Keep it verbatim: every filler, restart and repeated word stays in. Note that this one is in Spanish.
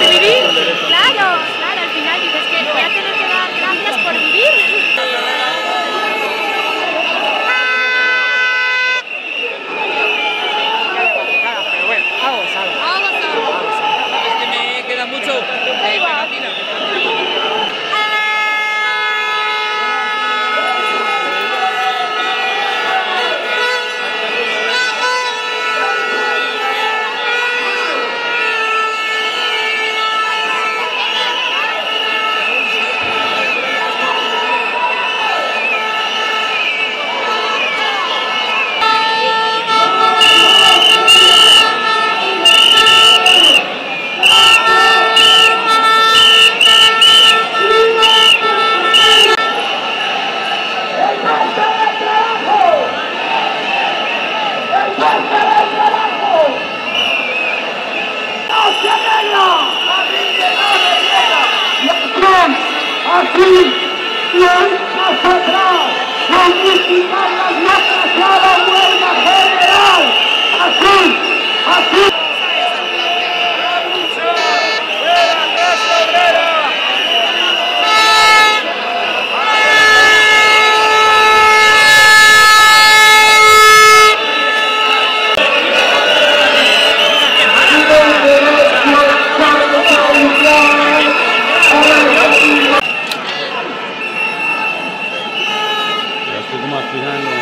vivir. Claro, claro, al final dices que voy a tener que dar gracias por vivir. Pero bueno, algo es algo. Vamos a ver. Es que me queda mucho de pegatina. Aquí, bien más atrás, municipal las nuestras a la huelga general. Así, así. Estoy como al final.